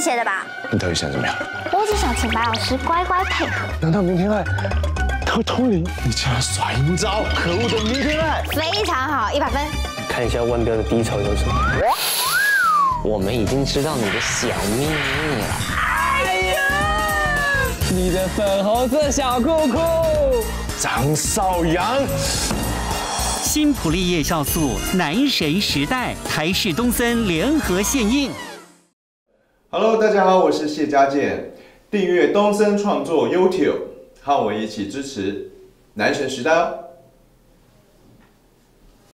写的吧？ 你到底想怎么样？ 我只想请白老师乖乖配合。 难道明天爱他会通灵？你竟然耍阴招！可恶的明天爱！ 非常好，100分。 看一下腕标的低潮有什么。我们已经知道你的小秘密了。哎呀！你的粉红色小裤裤。 张少阳。 新普利叶酵素男神时代，台视东森联合献映。 Hello， 大家好，我是谢家健，订阅东森创作 YouTube， 和我一起支持男神时代哦。